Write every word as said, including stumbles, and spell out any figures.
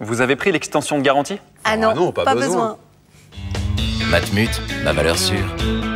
Vous avez pris l'extension de garantie? Ah non, Ah non, pas pas besoin. besoin. Matmut, ma valeur sûre.